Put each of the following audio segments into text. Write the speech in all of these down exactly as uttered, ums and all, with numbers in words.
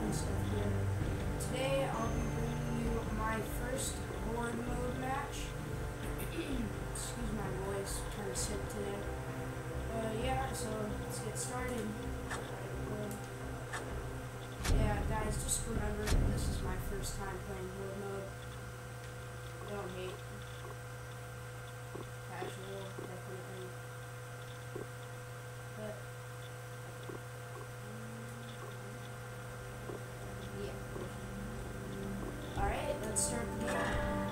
and stuff here. Today I'll be bringing you my first horde mode match. Excuse my voice, I'm kind of sick today. Uh, yeah, so let's get started. Uh, yeah, guys, just remember this is my first time playing horde mode. Don't hate. Casual, definitely. But yeah. Alright, let's start the game.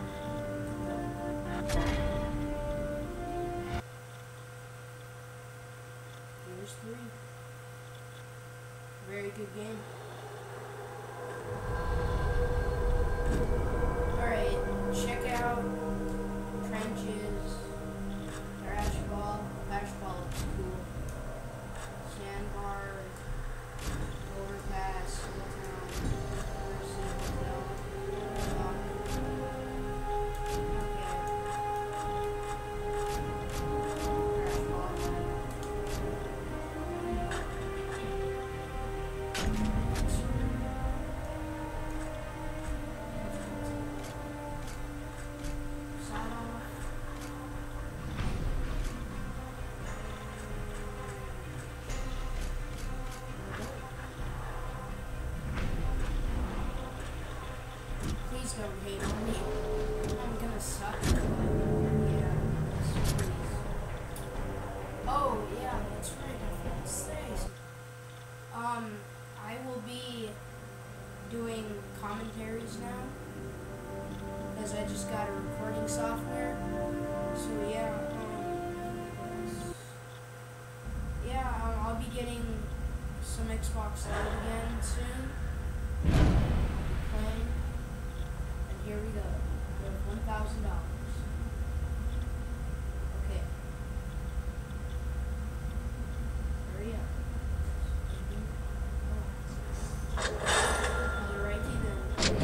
Here's three. Very good game. Alright, check out trenches, trash ball. Trash ball looks cool. Sandbar, overpass, town, mercy, hotel. Um, okay. Trash ball. Sawed off. Please don't hate on me. I'm gonna suck. Yeah. Please. Oh, yeah, that's right. I forgot to say. Um, I will be doing commentaries now. Because I just got a recording software. So, yeah. Um, yeah, um, I'll be getting some Xbox Live again soon. Playing. And here we go. We have one thousand dollars. Okay. Hurry up. Oh. Alrighty then.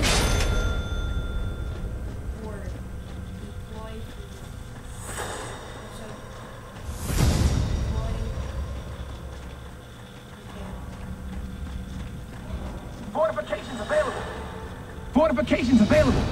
Or deploy to so deploy. Okay. Fortifications available. Fortifications available.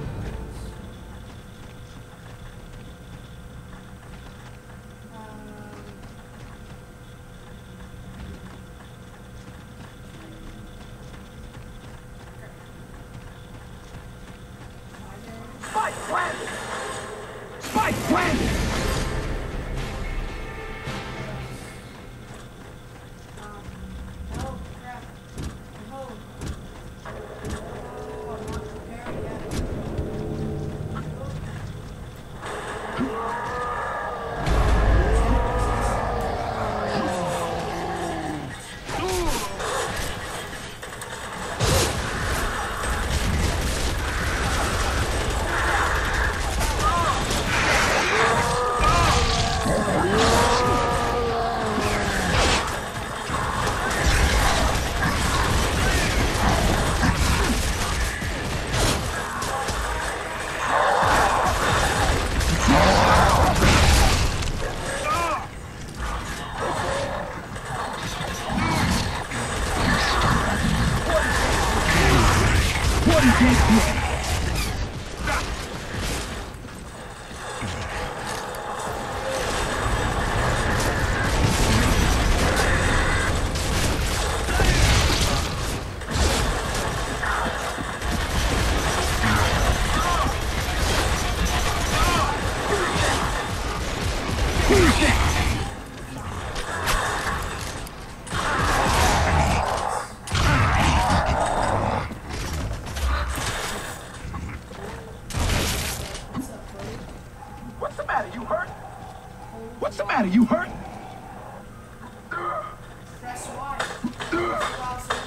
Spike planted. Spike planted. Um, oh crap. Oh. Oh, I'm not prepared yet. What's the matter? You hurt? What's the matter? You hurt? Press Y. Crossing.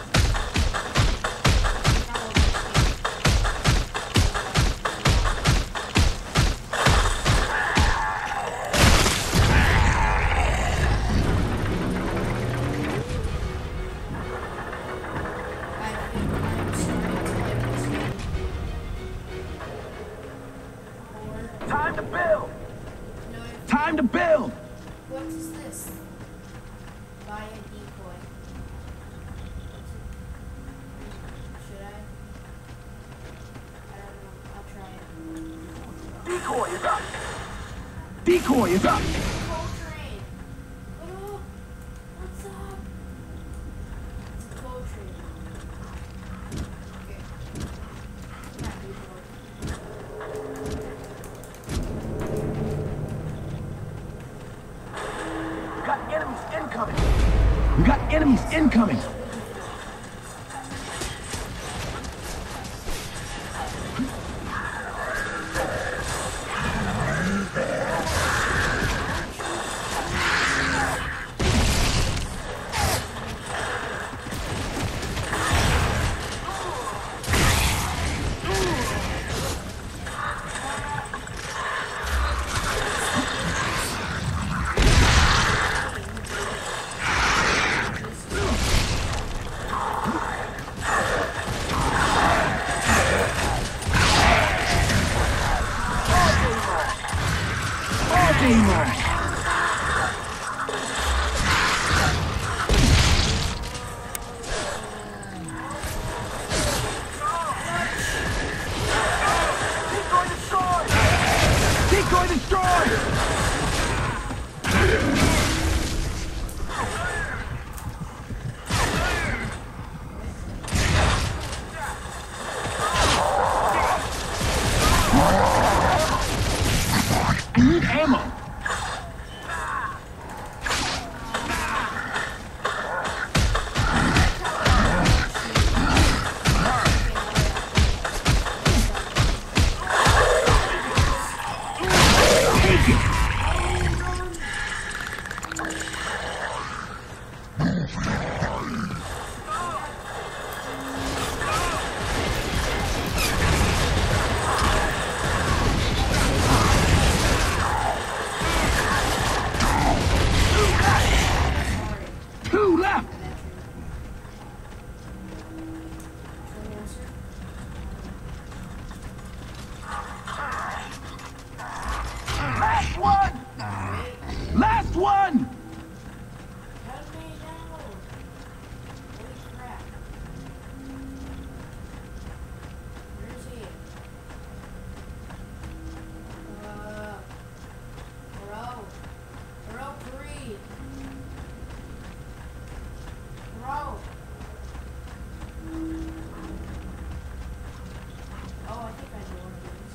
I think I'm starting to like this game. Or, Time to build. no, if Time to build. what is this? Buy a decoy. Decoy is up. Decoy is up. Coltrane. What up? What's up? It's a Coltrane. Okay. Not decoy. We got enemies incoming. We got enemies incoming. Decoy destroyed! I need ammo. Two left! Last one! Last one! Help me now! Holy crap. Where is he? Uh, bro. Bro, breathe. Bro. Oh, I think I know what it is.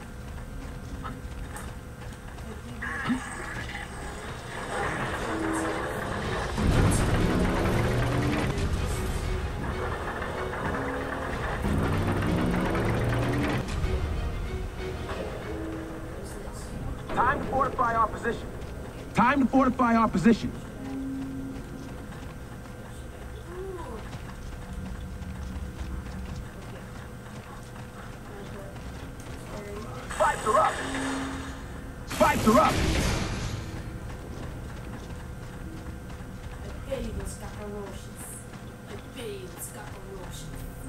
Time to fortify our position. Time to fortify our position. Spikes are up. Spikes are up. I bet he was cockroaches. I bet he was cockroaches.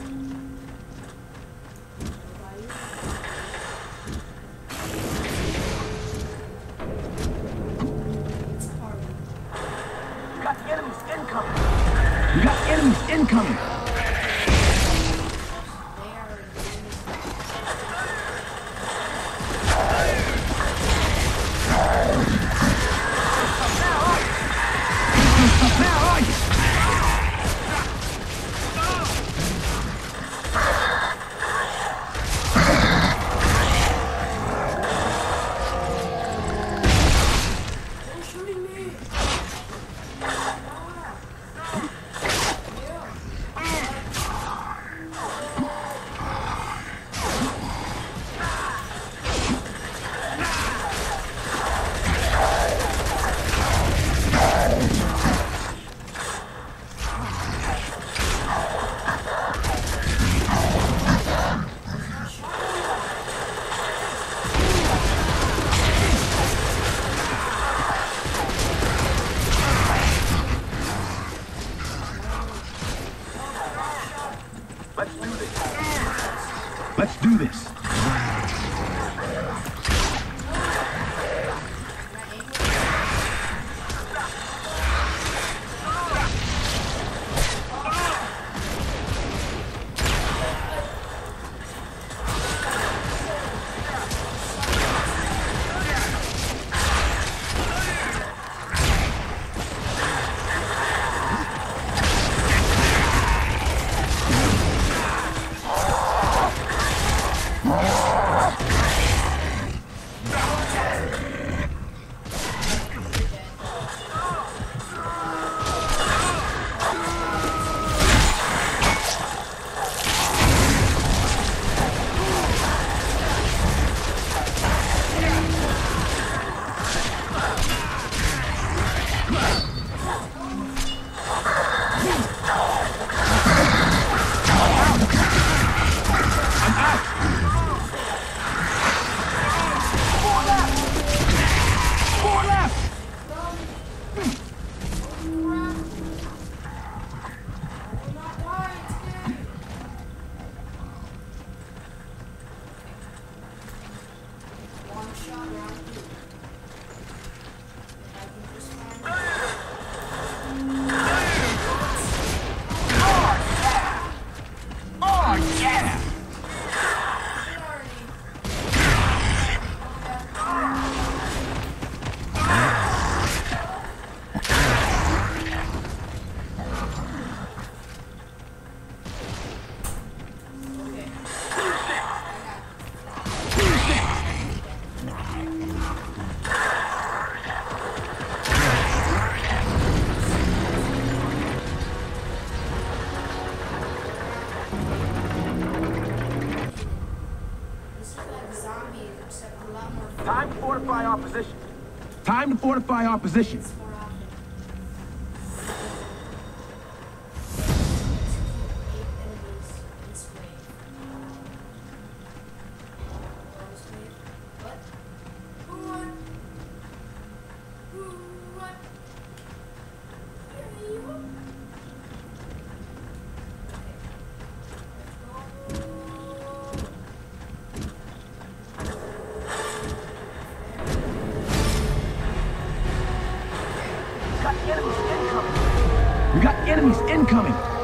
It's hard. We got the enemies incoming. We got enemies incoming. They are Now are you? They're shooting me. Let's do this. Let's do this. Time to fortify our position. It's more often. Eight enemies in this wave. Lowest wave. What? What? What? Here you go. We got enemies incoming.